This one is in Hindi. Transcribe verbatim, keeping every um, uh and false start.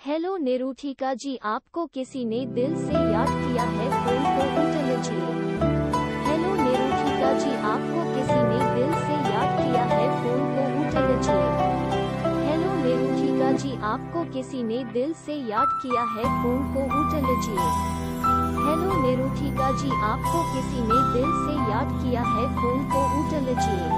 हेलो नेरूठिका जी, आपको किसी ने दिल से याद किया है, फोन को उठा लीजिए। हेलो नेरूठिका जी, आपको किसी ने दिल से याद किया है, फोन को उठा लीजिए। हेलो नेरूठिका जी, आपको किसी ने दिल से याद किया है, फोन को उठा लीजिए। हेलो नेरूठिका जी, आपको किसी ने दिल से याद किया है, फोन को उठा लीजिए।